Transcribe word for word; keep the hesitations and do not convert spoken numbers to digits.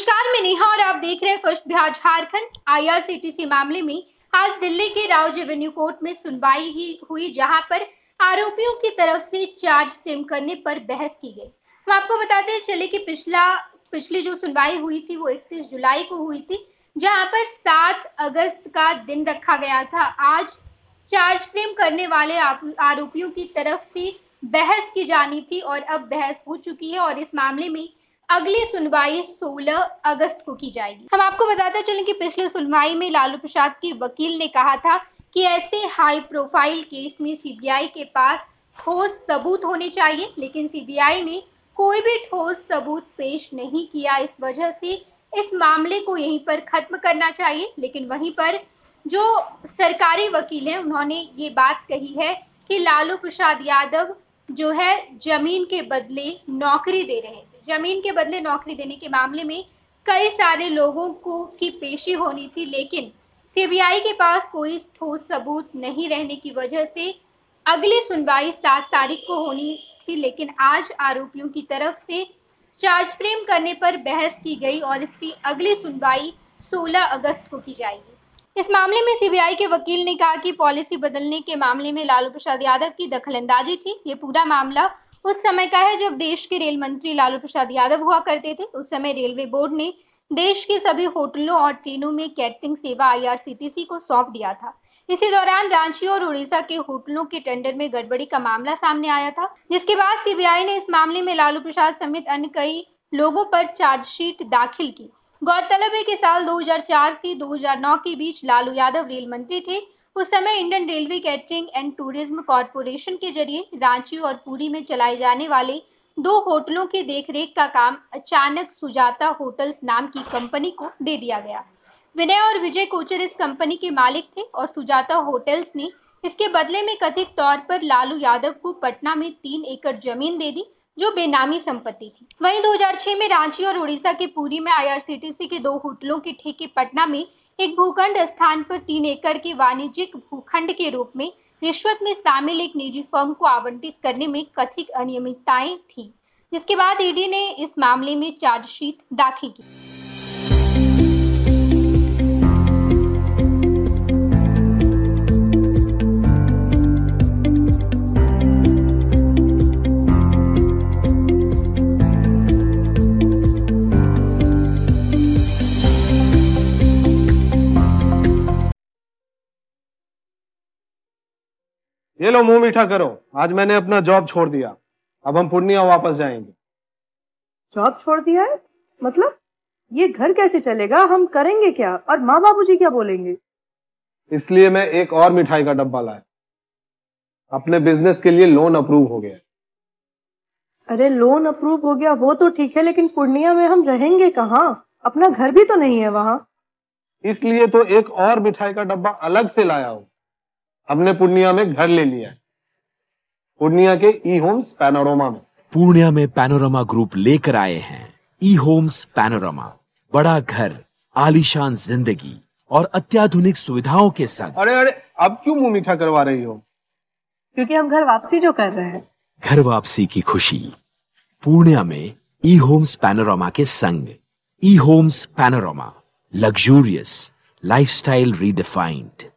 नमस्कार, मैं नेहा और आप देख रहे हैं फर्स्ट बिहार झारखंड। आईआरसीटीसी मामले में आज दिल्ली के राउज एवेन्यू कोर्ट में सुनवाई ही हुई, जहां पर आरोपियों की तरफ से चार्ज फ्रेम करने पर बहस की गई। हम आपको बताते चले कि पिछला पिछली जो सुनवाई हुई थी वो इकतीस जुलाई को हुई थी, जहां पर सात अगस्त का दिन रखा गया था। आज चार्ज फ्रेम करने वाले आरोपियों की तरफ से बहस की जानी थी और अब बहस हो चुकी है और इस मामले में अगली सुनवाई सोलह अगस्त को की जाएगी। हम आपको बताते चलें कि पिछली सुनवाई में लालू प्रसाद के वकील ने कहा था कि ऐसे हाई प्रोफाइल केस में सीबीआई के पास ठोस सबूत होने चाहिए, लेकिन सीबीआई ने कोई भी ठोस सबूत पेश नहीं किया। इस वजह से इस मामले को यहीं पर खत्म करना चाहिए। लेकिन वहीं पर जो सरकारी वकील हैं उन्होंने ये बात कही है कि लालू प्रसाद यादव जो है जमीन के बदले नौकरी दे रहे थे। जमीन के बदले नौकरी देने के मामले में कई सारे लोगों को की पेशी होनी थी, लेकिन सीबीआई के पास कोई ठोस सबूत नहीं रहने की वजह से अगली सुनवाई सात तारीख को होनी थी। लेकिन आज आरोपियों की तरफ से चार्ज फ्रेम करने पर बहस की गई और इसकी अगली सुनवाई सोलह अगस्त को की जाएगी। इस मामले में सीबीआई के वकील ने कहा कि पॉलिसी बदलने के मामले में लालू प्रसाद यादव की दखलंदाजी थी। ये पूरा मामला उस समय का है जब देश के रेल मंत्री लालू प्रसाद यादव हुआ करते थे। उस समय रेलवे बोर्ड ने देश के सभी होटलों और ट्रेनों में कैटरिंग सेवा आईआरसीटीसी को सौंप दिया था। इसी दौरान रांची और उड़ीसा के होटलों के टेंडर में गड़बड़ी का मामला सामने आया था, जिसके बाद सीबीआई ने इस मामले में लालू प्रसाद समेत अन्य कई लोगों पर चार्जशीट दाखिल की। गौरतलब है कि साल दो हज़ार चार से दो हज़ार नौ के बीच लालू यादव रेल मंत्री थे। उस समय Indian railway catering and tourism corporation के जरिए रांची और पुरी में चलाए जाने वाले दो होटलों की देखरेख का काम अचानक सुजाता होटल्स नाम की कंपनी को दे दिया गया। विनय और विजय कोचर इस कंपनी के मालिक थे और सुजाता होटल्स ने इसके बदले में कथित तौर पर लालू यादव को पटना में तीन एकड़ जमीन दे दी, जो बेनामी संपत्ति थी। वहीं दो हज़ार छह में रांची और उड़ीसा के पुरी में आईआरसीटीसी के दो होटलों के ठेके पटना में एक भूखंड स्थान पर तीन एकड़ के वाणिज्यिक भूखंड के रूप में रिश्वत में शामिल एक निजी फर्म को आवंटित करने में कथित अनियमितताएं थी, जिसके बाद ईडी ने इस मामले में चार्जशीट दाखिल की। ये लो, मुंह मीठा करो। आज मैंने अपना जॉब छोड़ दिया, अब हम पूर्णिया वापस जाएंगे। जॉब छोड़ दिया है? मतलब ये घर कैसे चलेगा? हम करेंगे क्या? और माँ बाबूजी क्या बोलेंगे? इसलिए मैं एक और मिठाई का डब्बा लाया। अपने बिजनेस के लिए लोन अप्रूव हो गया। अरे लोन अप्रूव हो गया वो तो ठीक है, लेकिन पूर्णिया में हम रहेंगे कहाँ? अपना घर भी तो नहीं है वहाँ। इसलिए तो एक और मिठाई का डब्बा अलग से लाया हूँ। हमने पूर्णिया में घर ले लिया है, पूर्णिया के ई होम्स पैनोरमा में। पूर्णिया में पैनोरमा ग्रुप लेकर आए हैं ई होम्स पैनोरमा। बड़ा घर, आलीशान जिंदगी और अत्याधुनिक सुविधाओं के संग। अरे अरे अब क्यों मुंह मीठा करवा रही हो? क्योंकि हम घर वापसी जो कर रहे हैं। घर वापसी की खुशी पूर्णिया में ई होम्स पैनोरमा के संग। E homes panorama, luxurious lifestyle redefined.